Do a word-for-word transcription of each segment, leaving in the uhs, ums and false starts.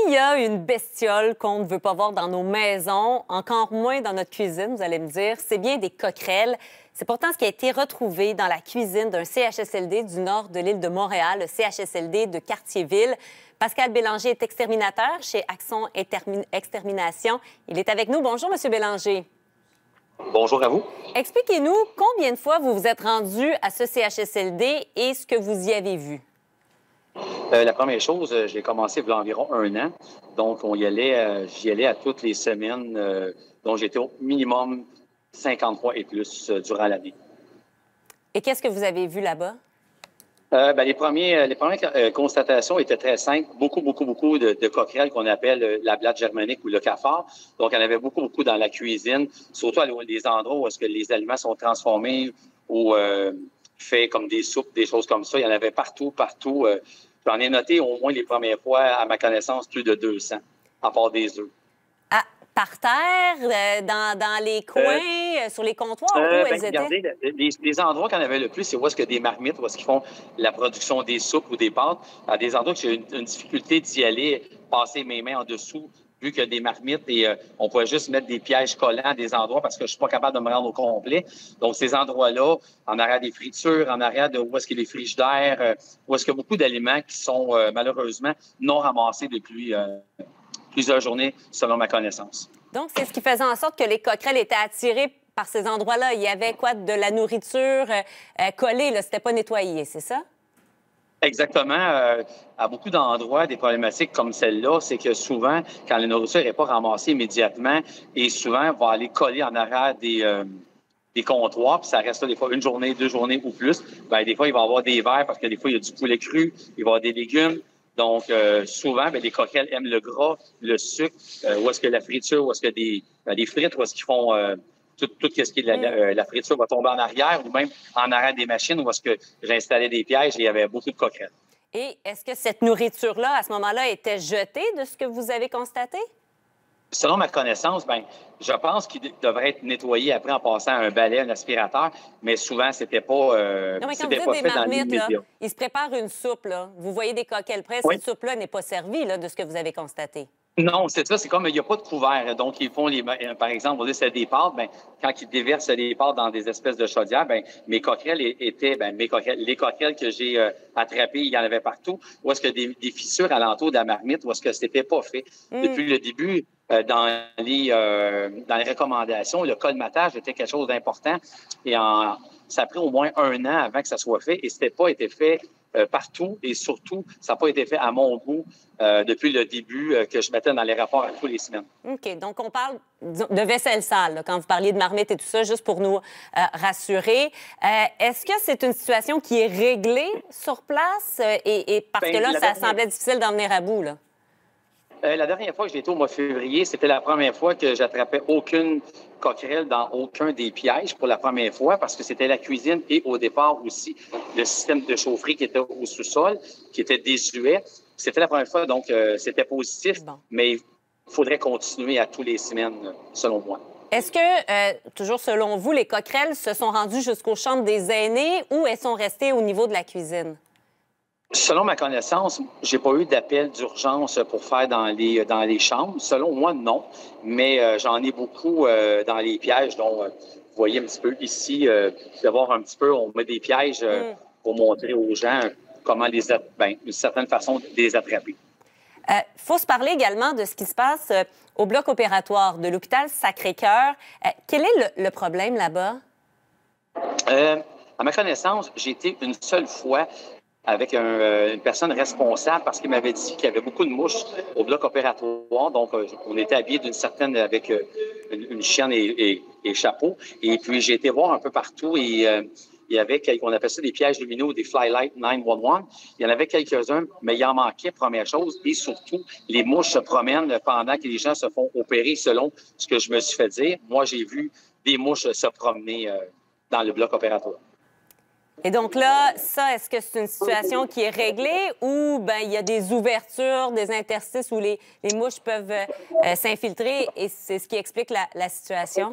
S'il y a une bestiole qu'on ne veut pas voir dans nos maisons, encore moins dans notre cuisine, vous allez me dire, c'est bien des coquerelles. C'est pourtant ce qui a été retrouvé dans la cuisine d'un C H S L D du nord de l'île de Montréal, le C H S L D de Cartierville. Pascal Bélanger est exterminateur chez Axon Extermination. Il est avec nous. Bonjour, M. Bélanger. Bonjour à vous. Expliquez-nous combien de fois vous vous êtes rendu à ce C H S L D et ce que vous y avez vu. Euh, la première chose, euh, j'ai commencé il y a environ un an. Donc, on y allait, euh, j'y allais à toutes les semaines. Euh, donc, j'étais au minimum cinquante fois et plus euh, durant l'année. Et qu'est-ce que vous avez vu là-bas? Euh, ben, les, premiers, les premières euh, constatations étaient très simples. Beaucoup, beaucoup, beaucoup de, de coquerelles qu'on appelle euh, la blatte germanique ou le cafard. Donc, il y en avait beaucoup, beaucoup dans la cuisine, surtout à les endroits où est-ce que les aliments sont transformés ou euh, faits comme des soupes, des choses comme ça. Il y en avait partout, partout. Euh, J'en ai noté au moins les premières fois, à ma connaissance, plus de deux cents, à part des œufs. Ah, par terre, euh, dans, dans les coins, euh, sur les comptoirs, euh, où ben, elles étaient? Regardez, les, les endroits qu'on avait le plus, c'est où est-ce que des marmites, où est-ce qu'ils font la production des soupes ou des pâtes. À des endroits que j'ai une, une difficulté d'y aller, passer mes mains en dessous, vu qu'il y a des marmites et euh, on pourrait juste mettre des pièges collants à des endroits parce que je suis pas capable de me rendre au complet. Donc, ces endroits-là, en arrière des fritures, en arrière de où est-ce qu'il y a les frigidaires, euh, où est-ce qu'il y a beaucoup d'aliments qui sont euh, malheureusement non ramassés depuis euh, plusieurs journées, selon ma connaissance. Donc, c'est ce qui faisait en sorte que les coquerelles étaient attirées par ces endroits-là. Il y avait quoi? De la nourriture euh, euh, collée, là, c'était pas nettoyé, c'est ça? Exactement. Euh, à beaucoup d'endroits, des problématiques comme celle-là, c'est que souvent, quand la nourriture n'est pas ramassée immédiatement, et souvent, va aller coller en arrière des, euh, des comptoirs, puis ça reste là des fois une journée, deux journées ou plus, bien, des fois, il va y avoir des verres parce que des fois, il y a du poulet cru, il va y avoir des légumes. Donc, euh, souvent, bien, les coquerelles aiment le gras, le sucre, euh, où est-ce que la friture, où est-ce que des, ben, des frites, où est-ce qu'ils font... Euh, Tout, tout ce qui est la, la, la friture va tomber en arrière ou même en arrière des machines où est-ce que j'installais des pièges et il y avait beaucoup de coquerelles. Et est-ce que cette nourriture-là, à ce moment-là, était jetée de ce que vous avez constaté? Selon ma connaissance, ben, je pense qu'il devrait être nettoyé après en passant un balai, un aspirateur, mais souvent, c'était pas, euh, non, mais quand c'était vous pas dites des fait dans marmites, là, l'immédiat. ils se préparent une soupe, là. Vous voyez des coquerelles près, Oui. cette soupe-là n'est pas servie, là, de ce que vous avez constaté. Non, c'est ça. C'est comme il n'y a pas de couvert. Donc, ils font les. Par exemple, on dit c'est des pâtes. Ben, quand ils déversent les pâtes dans des espèces de chaudières, ben, mes coquerelles étaient. Ben, mes coquerelles, les coquerelles que j'ai euh, attrapées, il y en avait partout. Où est-ce que des, des fissures alentour de la marmite, où est-ce que c'était pas fait. Mm. Depuis le début, euh, dans les euh, dans les recommandations, le colmatage était quelque chose d'important. Et en, ça a pris au moins un an avant que ça soit fait. Et c'était pas été fait. Euh, partout et surtout, ça n'a pas été fait à mon goût euh, depuis le début euh, que je mettais dans les rapports à tous les semaines. OK. Donc, on parle de vaisselle sale, là, quand vous parliez de marmite et tout ça, juste pour nous euh, rassurer. Euh, est-ce que c'est une situation qui est réglée sur place? Euh, et, et parce Bien, que là, ça dernière... semblait difficile d'en venir à bout, là. Euh, la dernière fois que j'étais au mois de février, c'était la première fois que j'attrapais aucune coquerelle dans aucun des pièges pour la première fois parce que c'était la cuisine et au départ aussi le système de chaufferie qui était au sous-sol, qui était désuet. C'était la première fois, donc euh, c'était positif, bon. Mais il faudrait continuer à tous les semaines, selon moi. Est-ce que, euh, toujours selon vous, les coquerelles se sont rendues jusqu'aux chambres des aînés ou elles sont restées au niveau de la cuisine? Selon ma connaissance, j'ai pas eu d'appel d'urgence pour faire dans les dans les chambres. Selon moi, non. Mais euh, j'en ai beaucoup euh, dans les pièges. Donc, euh, vous voyez un petit peu ici, euh, de voir un petit peu, on met des pièges euh, mm. pour montrer aux gens comment les, ben, une certaine façon de les attraper. Il euh, faut se parler également de ce qui se passe euh, au bloc opératoire de l'hôpital Sacré-Cœur. Euh, quel est le, le problème là-bas? Euh, à ma connaissance, j'ai été une seule fois avec un, euh, une personne responsable parce qu'il m'avait dit qu'il y avait beaucoup de mouches au bloc opératoire. Donc, euh, on était habillés d'une certaine, avec euh, une, une chienne et, et, et chapeau. Et puis, j'ai été voir un peu partout et euh, il y avait, on appelle ça des pièges lumineux, des Flylight neuf un un. Il y en avait quelques-uns, mais il en manquait, première chose. Et surtout, les mouches se promènent pendant que les gens se font opérer, selon ce que je me suis fait dire. Moi, j'ai vu des mouches se promener euh, dans le bloc opératoire. Et donc là, ça, est-ce que c'est une situation qui est réglée ou ben il y a des ouvertures, des interstices où les, les mouches peuvent euh, s'infiltrer et c'est ce qui explique la, la situation?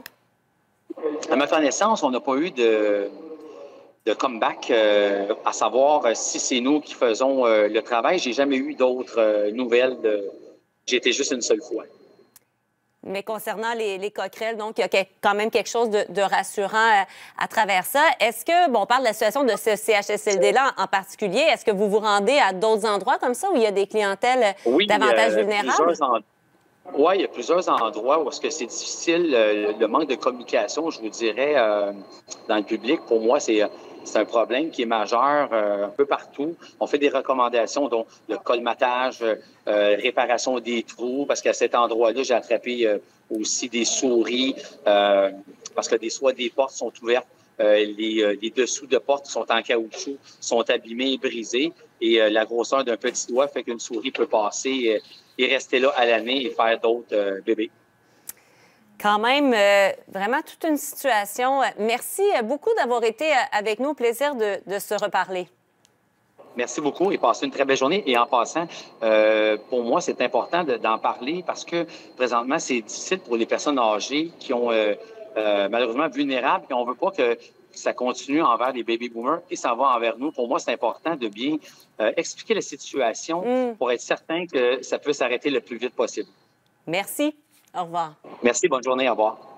À ma connaissance, on n'a pas eu de, de comeback, euh, à savoir si c'est nous qui faisons euh, le travail. J'ai jamais eu d'autres euh, nouvelles de, j'ai été juste une seule fois. Mais concernant les, les coquerelles, donc, il y a quand même quelque chose de, de rassurant à, à travers ça. Est-ce que, bon, on parle de la situation de ce C H S L D-là en particulier, est-ce que vous vous rendez à d'autres endroits comme ça où il y a des clientèles oui, davantage euh, vulnérables? Oui, il y a plusieurs endroits où est-ce que c'est difficile, euh, le manque de communication, je vous dirais, euh, dans le public. Pour moi, c'est c'est un problème qui est majeur euh, un peu partout. On fait des recommandations, dont le colmatage, euh, réparation des trous, parce qu'à cet endroit-là, j'ai attrapé euh, aussi des souris, euh, parce que des fois, des portes sont ouvertes. Euh, les, les dessous de portes sont en caoutchouc, sont abîmés et brisés. Et euh, la grosseur d'un petit doigt fait qu'une souris peut passer euh, et rester là à l'année et faire d'autres euh, bébés. Quand même, euh, vraiment toute une situation. Merci beaucoup d'avoir été avec nous. Plaisir de, de se reparler. Merci beaucoup et passez une très belle journée. Et en passant, euh, pour moi, c'est important d'en parler parce que présentement, c'est difficile pour les personnes âgées qui ont euh, euh, malheureusement vulnérables et on ne veut pas que ça continue envers les baby boomers et ça va envers nous. Pour moi, c'est important de bien euh, expliquer la situation mm. pour être certain que ça peut s'arrêter le plus vite possible. Merci. Au revoir. Merci. Bonne journée. Au revoir.